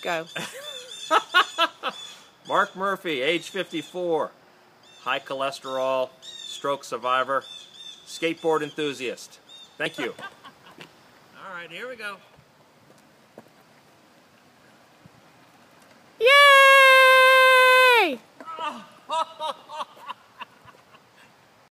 Go. Mark Murphy, age 54, high cholesterol, stroke survivor, skateboard enthusiast. Thank you. All right, here we go.